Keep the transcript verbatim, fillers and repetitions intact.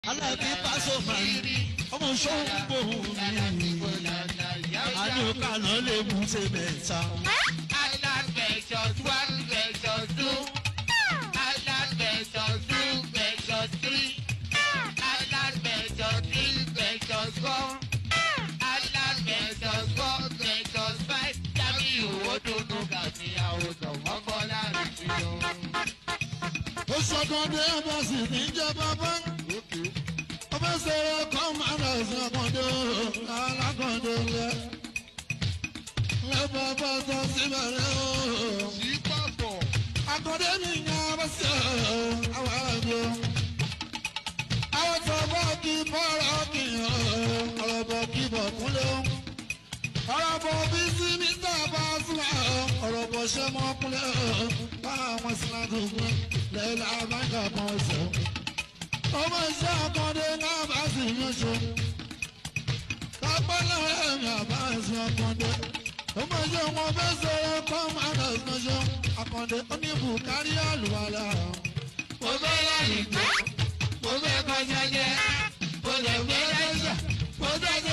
alábí pásọ màrí ọmọ ṣọ́hún gbòhùn mi àdúgbò náà lè mú ṣe mẹ́ta. alágbèjọ one gbèjọ two alágbèjọ two gbèjọ three alágbèjọ three gbèjọ four alágbèjọ four gbèjọ five jábí ìwò dúdú gàdí àwòsàn mọ́kànlá rẹ̀ sí lọ. ó sọ̀kan dé ọba sì ní jẹ́ bàbá. ọba sọ̀rọ̀ kọ́ máa lọ sí ọkọ̀dé alákọ̀dé lẹ́. lẹ́ bàbá tó síbẹ̀ rẹ̀ o. sí pàpọ̀. akọ̀dé mi ń yá bá sí àwọn àgbẹ̀. àwọn tó bọ́ kí bọ́ọ̀rọ̀ kì í ọ̀rọ̀ bọ̀ kí bọ̀ kúnlẹ̀. ọ̀rọ̀ bọ̀ bí sí mi sábà súnmọ́ ọ̀rọ̀ bọ̀ ṣẹ́ mọ́ kúnlẹ̀. báwọn sinmi tó gbé lẹ́la àbájá kan sọ. ọmọ iṣẹ́ ọkọ̀dé náà bá sì ń ṣe. kápẹ́ náà ẹ̀yìn àbá ẹ̀sìn ọkọ̀dé. ọmọ iṣẹ́ wọn fẹ́ sọ̀rọ̀ kọ́ máa nà ẹ̀sìn ṣe. ọkọ̀dé ó ní bùkárí àlùwalà. mo fẹ́ lẹ́yìn tó mo fẹ́ kọjá jẹ́ mo lè gbé lẹ́sà mo fẹ́